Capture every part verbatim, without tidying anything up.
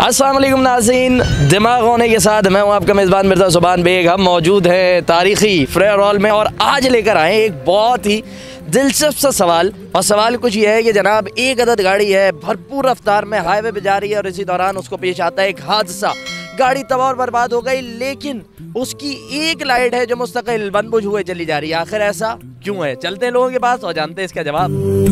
अस्सलाम वालेकुम नाज़रीन, दिमाग होने के साथ मैं हूँ आपका मेज़बान मिर्ज़ा सुभान बेग। हम मौजूद हैं तारीख़ी फ्रेरॉल में और आज लेकर आए एक बहुत ही दिलचस्प सा सवाल। और सवाल कुछ ये है कि जनाब एक अदद गाड़ी है, भरपूर रफ्तार में हाईवे पे जा रही है और इसी दौरान उसको पेश आता है एक हादसा। गाड़ी तबाह और बर्बाद हो गई, लेकिन उसकी एक लाइट है जो मुस्तकिल बंद बुझ हुए चली जा रही है। आखिर ऐसा क्यों है? चलते हैं लोगों के पास और जानते हैं इसका जवाब।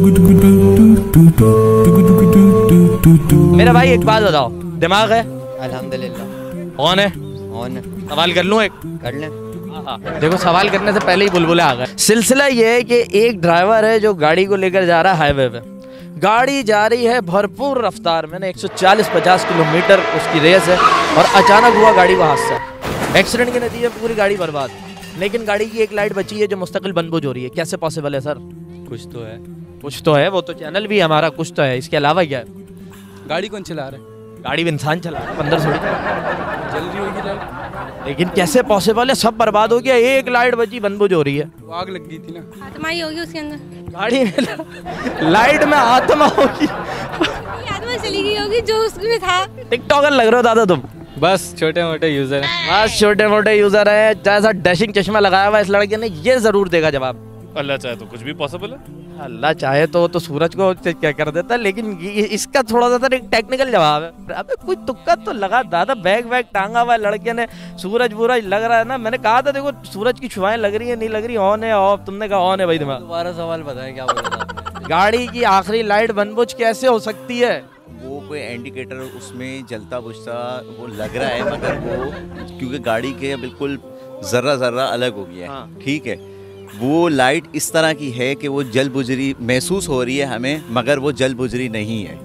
मेरा भाई एक बात बताओ, दिमाग है? अल्हम्दुलिल्लाह। ऑन है? ऑन है। सवाल कर लूँ एक? कर लें। देखो, सवाल करने से पहले ही बुलबुले आ गए। सिलसिला ये है कि एक ड्राइवर है जो गाड़ी को लेकर जा रहा है हाईवे पे। गाड़ी जा रही है भरपूर रफ्तार में, एक सौ चालीस पचास किलोमीटर उसकी रेस है और अचानक हुआ गाड़ी को हादसा। एक्सीडेंट के नतीजे में पूरी गाड़ी बर्बाद, लेकिन गाड़ी की एक लाइट बची है जो मुस्तकिल बंद बुझ हो रही है। कैसे पॉसिबल है सर? कुछ तो है, कुछ तो है, वो तो चैनल भी हमारा कुछ तो है, इसके अलावा क्या है? गाड़ी कौन चला रहा है? गाड़ी भी इंसान चला रहा है, अंदर थोड़ी जल रही होगी लाइट। लेकिन कैसे पॉसिबल है? सब बर्बाद हो गया, एक लाइट बची बंद बुझ हो रही है। वो आग लग गई थी ना। आत्मा ही होगी उसके अंदर, गाड़ी में लाइट में आत्मा होगी। ये आत्मा चली गई होगी जो उसमें था। टिकटॉकर लग रहे हो दादा तुम। बस छोटे मोटे यूजर हैं। बस छोटे मोटे यूजर है। जैसा डैशिंग चश्मा लगाया हुआ इस लड़के ने, ये जरूर देगा जवाब। अल्लाह चाहे तो कुछ भी पॉसिबल है। अल्लाह चाहे तो तो सूरज को क्या कर देता है, लेकिन ये- इसका थोड़ा सा एक टेक्निकल जवाब है। अबे कोई तुक्का तो लगा दादा। बैग वैग टांगा हुआ है लड़के ने, सूरज वूरज लग रहा है ना। मैंने कहा था देखो सूरज की छुआएं लग रही है, नहीं लग रही, ऑन है ऑफ। तुमने कहा ऑन है भाई। दिमाग दोबारा सवाल बताएं, क्या बोल रहा था? गाड़ी की आखिरी लाइट बंद बुझ कैसे हो सकती है? वो कोई इंडिकेटर उसमें जलता बुझता वो लग रहा है, मगर वो क्योंकि गाड़ी के बिल्कुल जर्रा जर्रा अलग हो गया है। हाँ। ठीक है, वो लाइट इस तरह की है कि वो जल बुझरी महसूस हो रही है हमें, मगर वो जल बुझरी नहीं है।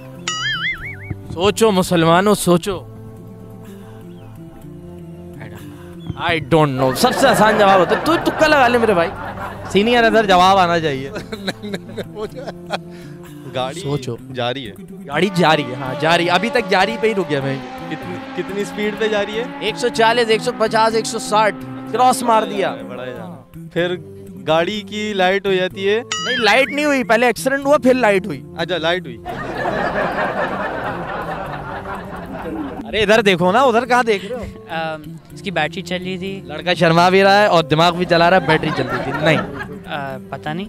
सोचो मुसलमानों, सोचो। I don't know. सबसे आसान जवाब होता है, तू तुक्का लगा ले मेरे भाई। सीनियर अदर जवाब आना चाहिए। गाड़ी सोचो। जा रही है। गाड़ी जा रही है, हाँ जा रही है। अभी तक जा रही पे ही रुक गया मैं। कितनी कितनी स्पीड पे जा रही है? एक सौ चालीस, एक सौ पचास, एक सौ साठ क्रॉस मार दिया। बड़ा है जाना। फिर गाड़ी की लाइट हो जाती है। नहीं, लाइट नहीं हुई, पहले एक्सीडेंट हुआ फिर लाइट हुई। अच्छा, लाइट हुई। अरे इधर देखो ना, उधर कहाँ देख रहे हो? आ, इसकी बैटरी चल रही थी। लड़का शर्मा भी रहा है और दिमाग भी चला रहा है, बैटरी चल रही थी। नहीं, आ, पता नहीं।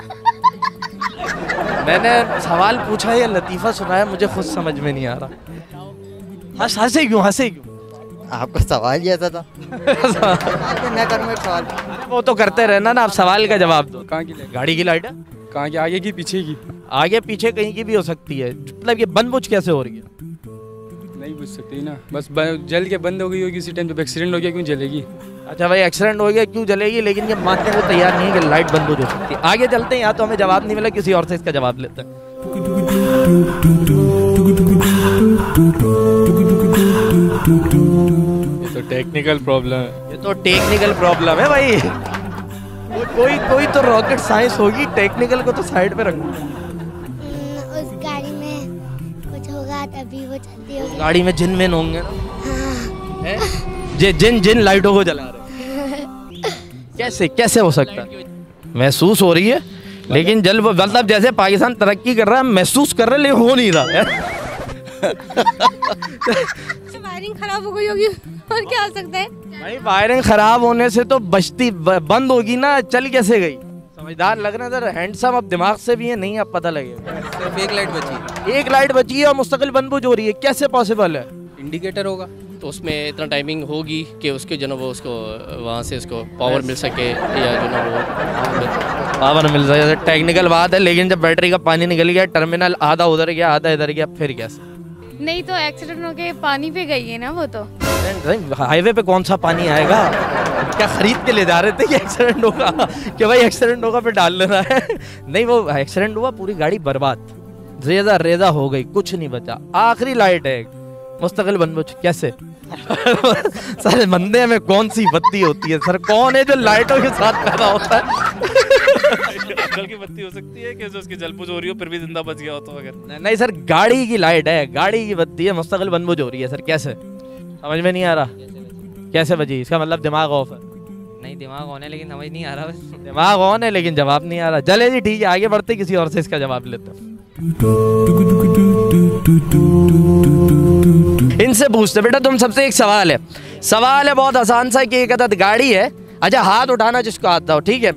मैंने सवाल पूछा या लतीफा सुनाया, मुझे खुद समझ में नहीं आ रहा। हंस हंसे क्यों हंसे क्यों? आपका सवाल ही ऐसा था। मैं करूँगा एक सवाल। अरे वो तो करते रहना ना, आप सवाल का जवाब दो। कहाँ की लाइट? गाड़ी की लाइट है, कहाँ की? आगे की पीछे की? आगे पीछे कहीं की भी हो सकती है। मतलब ये बंद बुझ कैसे हो रही है? नहीं बुझ सकती ना, बस ब- जल के बंद हो गई होगी। इसी टाइम जब एक्सीडेंट हो गया क्यों जलेगी? अच्छा भाई, एक्सीडेंट हो गया क्यों जलेगी, लेकिन ये मानने को तैयार नहीं है कि लाइट बंद हो सकती है। आगे चलते हैं, यहाँ तो हमें जवाब नहीं मिला, किसी और से इसका जवाब लेते हैं। ये तो टेक्निकल प्रॉब्लम है। ये तो टेक्निकल प्रॉब्लम है भाई। कोई कोई कोई तो रॉकेट साइंस होगी, टेक्निकल को तो साइड पे रखो। उस गाड़ी में कुछ होगा तभी वो चलती होगी। गाड़ी में जिन में होंगे ना, हैं? जे जिन जिन लाइटों को जला रहे। कैसे कैसे हो सकता है? महसूस हो रही है, लेकिन जल मतलब जैसे पाकिस्तान तरक्की कर रहा है, महसूस कर रहा है लेकिन हो नहीं रहा है। वायरिंग खराब हो गई होगी और क्या हो सकता है? भाई वायरिंग खराब होने से तो बचती ब- बंद होगी ना, चल कैसे गई? समझदार लग रहे हैं सर, हैंडसम। अब दिमाग से भी है, नहीं अब पता लगेगा। सिर्फ एक लाइट बची। एक लाइट बची है और मुस्तकिल बंद बुझ हो रही है, कैसे पॉसिबल है? इंडिकेटर होगा तो उसमें इतना टाइमिंग होगी कि उसके जो ना वो उसको वहाँ से उसको पावर मिल सके, या जो ना वो पावर मिल सके। टेक्निकल बात है, लेकिन जब बैटरी का पानी निकल गया, टर्मिनल आधा उधर गया आधा इधर गया, फिर कैसे? नहीं तो एक्सीडेंट होके पानी पे गई है ना वो तो। हाईवे पे कौन सा पानी आएगा? क्या खरीद के ले जा रहे थे कि एक्सीडेंट होगा कि भाई एक्सीडेंट होगा फिर डाल लेना है? नहीं, वो एक्सीडेंट हुआ, पूरी गाड़ी बर्बाद, रेजा रेजा हो गई, कुछ नहीं बचा। आखिरी लाइट है, मुस्तकिल बंद बुझ कैसे? सर बंदे में कौन सी बत्ती होती है सर? कौन है जो लाइटों के साथ पैदा होता है? अकल की बत्ती हो सकती है कि जो उसकी जल बुझ हो रही हो फिर भी जिंदा बच गया हो तो? अगर नहीं, नहीं सर, गाड़ी की लाइट है, गाड़ी की बत्ती है, मुस्तकिल बंद बुझ हो रही है सर, कैसे? समझ में नहीं आ रहा कैसे बजी? इसका मतलब दिमाग ऑफ है। नहीं, दिमाग ऑन है लेकिन समझ नहीं आ रहा बस। दिमाग ऑन है लेकिन जवाब नहीं आ रहा। चले जी ठीक है, आगे बढ़ते, किसी और से इसका जवाब लेते हैं। इनसे पूछते बेटा तुम सबसे एक सवाल है सवाल है बहुत आसान सा कि एक अदद गाड़ी है। अच्छा हाथ उठाना जिसको आता हो, ठीक है।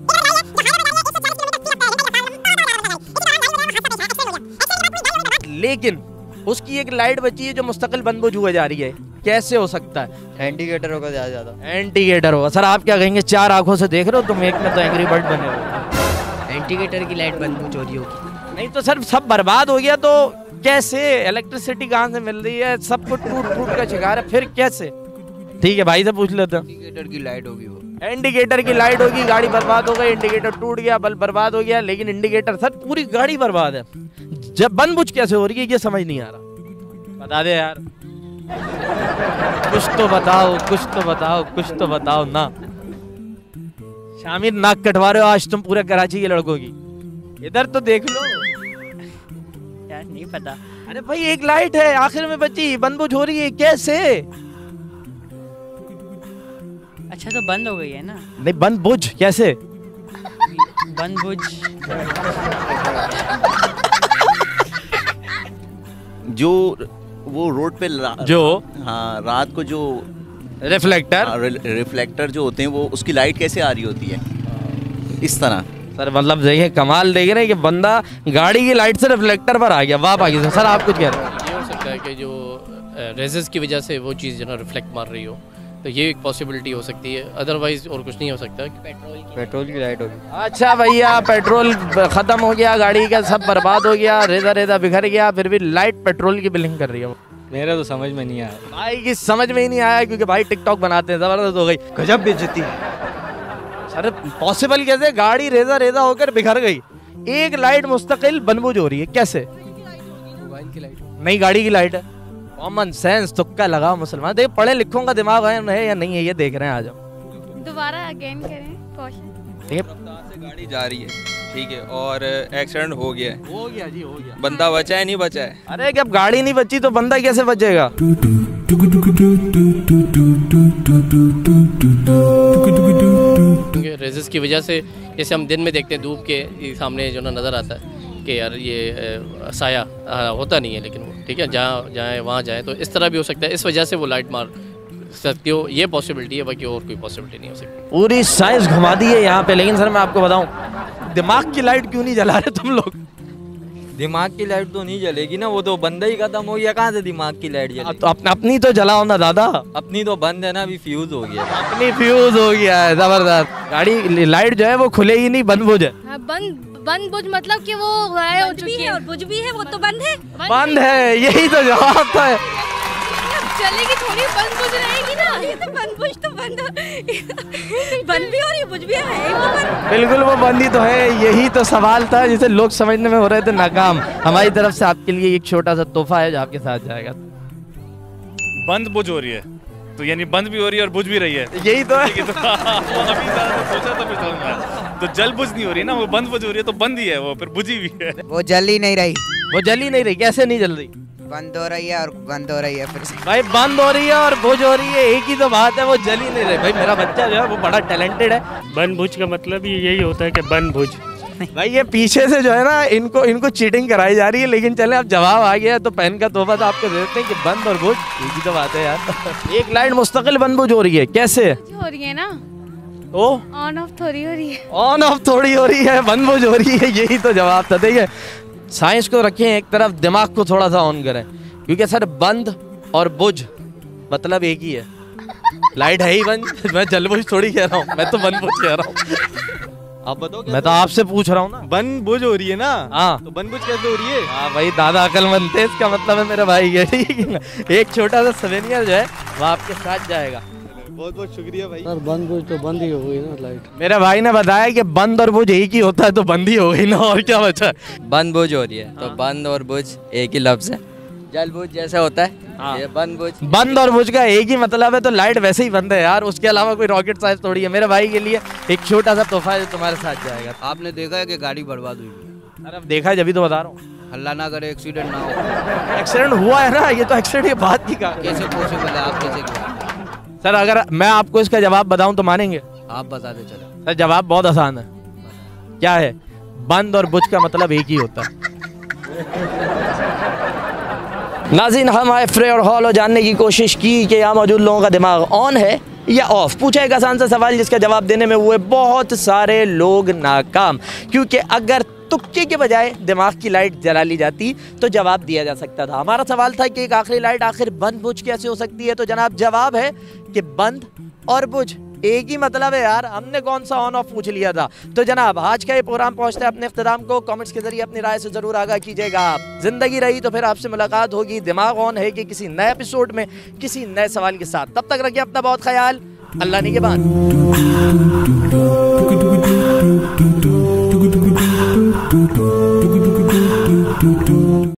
लेकिन उसकी एक लाइट बची है जो मुस्तकिल बंद बुझ हुए जा रही है, कैसे हो सकता है? इंडिकेटर होगा ज्यादा ज्यादा इंडिकेटर होगा। सर आप क्या कहेंगे? चार आंखों से देख रहे हो तुम, एक में तो एंग्री बर्ड बने हो। इंडिकेटर की लाइट बंद बुझ हो रही होगी। नहीं तो सर सब बर्बाद हो गया तो कैसे? इलेक्ट्रिसिटी कहाँ से मिल रही है? सब कुछ टूट फूट का शिकार है, फिर कैसे? ठीक है भाई से पूछ लेते हैं। इंडिकेटर की लाइट होगी वो, इंडिकेटर की लाइट होगी, गाड़ी बर्बाद हो गई, इंडिकेटर टूट गया, बल्ब बर्बाद हो गया, लेकिन इंडिकेटर सर पूरी गाड़ी बर्बाद है। जब बंद बुझ कैसे हो रही है ये समझ नहीं आ रहा। बता दे यार, कुछ तो बताओ, कुछ तो बताओ, कुछ तो बताओ ना। शामिर नाक कटवा रहे हो आज तुम पूरे कराची के लड़कों की। इधर तो देख लो यार, नहीं पता। अरे भाई एक लाइट है आखिर में बची, बंद बुझ हो रही है कैसे? अच्छा तो बंद हो गई है ना? नहीं बंद बुझ कैसे? बंद बुझ जो वो रोड पे जो हाँ रात को जो रिफ्लेक्टर रिफ्लेक्टर जो होते हैं वो उसकी लाइट कैसे आ रही होती है इस तरह। सर मतलब देखिए कमाल देख रहे हैं कि बंदा गाड़ी की लाइट से रिफ्लेक्टर पर आ गया, वाह आ गया। सर आप कुछ कह रहे हैं? ये हो सकता है कि जो रेजेस की वजह से वो चीज़ जो ना रिफ्लेक्ट मार रही हो, तो ये एक पॉसिबिलिटी हो सकती है, अदरवाइज और कुछ नहीं हो सकता। पेट्रोल की पेट्रोल की लाइट होगी। अच्छा भैया पेट्रोल खत्म हो गया, गाड़ी का सब बर्बाद हो गया, रेजा रेजा बिखर गया, फिर भी लाइट पेट्रोल की बिलिंग कर रही है। मेरा तो समझ में नहीं आया भाई की समझ में ही नहीं आया क्योंकि भाई टिकटॉक बनाते हैं, जबरदस्त हो गई, गजब बेइज्जती। सर पॉसिबल कैसे? गाड़ी रेजा रेजा होकर बिखर गई, एक लाइट मुस्तकिल बंद बुझ हो रही है कैसे? मोबाइल की लाइट नहीं गाड़ी की लाइट है। कॉमन सेंस तुक्का लगाओ मुसलमान। देखिए पढ़े लिखों का दिमाग है या नहीं है ये देख रहे हैं। आज हम दोबारा अगेन करें क्वेश्चन। रफ्तार से गाड़ी जा रही है, ठीक है, और एक्सीडेंट हो गया है। हो गया जी, हो गया। बंदा बचा है नहीं बचा है? अरे जब गाड़ी नहीं बची तो बंदा कैसे बचेगा? क्योंकि रेजेस की वजह से जैसे हम दिन में देखते हैं धूप के सामने जो ना नज़र आता है कि यार ये अ, साया आ, होता नहीं है, लेकिन वो ठीक है जहाँ जाए वहाँ जाए, तो इस तरह भी हो सकता है, इस वजह से वो लाइट मार सकती हो, ये पॉसिबिलिटी है, बाकी और कोई पॉसिबिलिटी नहीं हो सकती। पूरी साइंस घुमा दी है यहाँ पे। लेकिन सर मैं आपको बताऊं, दिमाग की लाइट क्यों नहीं जला रहे तुम लोग? दिमाग की लाइट तो नहीं जलेगी ना, वो तो बंदा ही खत्म हो गया, कहाँ से दिमाग की लाइट जलेगी? तो अपने अपनी तो जलाओ ना दादा। अपनी तो बंद है ना, अभी फ्यूज हो गया। अपनी फ्यूज हो गया है, जबरदस्त। गाड़ी लाइट जो है वो खुलेगी नहीं, बंद बुझ है। हाँ, बंद बंद बुझ मतलब कि वो गायब हो चुकी है और बुझ भी है, वो तो बंद है। बंद है, यही तो जवाब था। चलेगी थोड़ी, बंद बुझ रहेगी ना। ये तो बंद बुझ तो बंद बंद भी हो रही है, बुझ भी है, वो बंद। बिल्कुल वो बंद ही तो है, यही तो सवाल था जिसे लोग समझने में हो रहे थे नाकाम। हमारी तरफ से आपके लिए एक छोटा सा तोहफा है जो आपके साथ जाएगा। बंद बुझ हो रही है तो यानी बंद भी हो रही है और बुझ भी रही है, यही तो है। तो अभी ज़्यादा सोचा तो फिर समझ में आया। तो जल बुझ नहीं हो रही ना, वो बंद बुझ हो रही है, तो बंद ही है वो, फिर बुझी भी है। वो जल ही नहीं रही, वो जल ही नहीं रही। कैसे नहीं जल रही? बंद हो रही है और बंद हो रही है फिर से। भाई बंद हो रही है और बुझ हो रही है, एक ही तो बात है, वो जल ही नहीं रही। भाई मेरा बच्चा जो है वो बड़ा टैलेंटेड है। बंद बुझ का मतलब ही यही होता है कि बंद बुझ। भाई ये पीछे से जो है ना इनको इनको चीटिंग कराई जा रही है, लेकिन चले अब जवाब आ गया तो पेन का तोहफा तो आपको दे देते हैं कि बंद और बुझ एक ही तो बात है यार। एक लाइट मुस्तकिल बंद बुझ हो रही है कैसे? हो रही है ना, तो ऑन ऑफ थोड़ी हो रही है। ऑन ऑफ थोड़ी हो रही है, बंद बुझ हो रही है, यही तो जवाब था। देखिए साइंस को रखें एक तरफ, दिमाग को थोड़ा सा ऑन करें, क्योंकि सर बंद और बुझ मतलब एक ही है। लाइट है ही बंद, मैं जल बुझ थोड़ी कह रहा हूँ, मैं तो बंद बुझ कह रहा हूँ। आप बताओ, मैं तो आपसे पूछ रहा हूँ ना। बंद बुझ हो रही है ना? हाँ तो बंद बुझ कैसे हो रही है? हाँ भाई दादा अकलमंद थे, इसका मतलब है मेरे भाई ये, ठीक है ना? एक छोटा सा सवेनियर जो है वो आपके साथ जाएगा। बहुत बहुत शुक्रिया भाई। सर बंद बुझ तो बंद ही हो गई ना लाइट। मेरे भाई ने बताया कि बंद और बुझ एक ही होता है, तो बंद ही हो गई ना, और क्या बचा? बंद बुझ हो रही है तो बंद और बुझ एक ही लफ्ज है। जल बुझ जैसा होता है, ये बंद बुझ। बंद और बुझ का एक ही मतलब है, तो लाइट वैसे ही बंद है यार, उसके अलावा कोई रॉकेट साइंस थोड़ी है। मेरे भाई के लिए एक छोटा सा तोहफा है जो तुम्हारे साथ जाएगा। आपने देखा है कि गाड़ी बर्बाद हुई? अरे अब देखा है जब तो बता रहा हूँ। हल्ला ना करे, एक्सीडेंट ना हो। एक्सीडेंट हुआ है ना, ये तो एक्सीडेंट की बात की कहा। कैसे पॉसिबल है? आप कैसे किया? सर अगर मैं आपको इसका जवाब बताऊं तो मानेंगे? आप बताते चलो। सर जवाब बहुत आसान है। क्या है? बंद और बुझ का मतलब एक ही होता है। नाज़रीन, हम आए फ्रे और हॉल और जानने की कोशिश की कि यहाँ मौजूद लोगों का दिमाग ऑन है या ऑफ। पूछा एक आसान सा सवाल जिसका जवाब देने में हुए बहुत सारे लोग नाकाम, क्योंकि अगर तुक्के के बजाय दिमाग की लाइट जला ली जाती तो जवाब दिया जा सकता था। हमारा सवाल था कि एक आखिरी लाइट आखिर बंद बुझ कैसे हो सकती है, तो जनाब जवाब है कि बंद और बुझ एक ही मतलब है यार, हमने कौन सा ऑन ऑफ पूछ लिया था। तो जनाब आज का ये प्रोग्राम पहुंचता है अपने इख्तिताम को। कमेंट्स के जरिए अपनी राय से जरूर आगाह कीजिएगा आप। जिंदगी रही तो फिर आपसे मुलाकात होगी दिमाग ऑन है कि किसी नए एपिसोड में किसी नए सवाल के साथ। तब तक रखिए अपना बहुत ख्याल। अल्लाह निगहबान।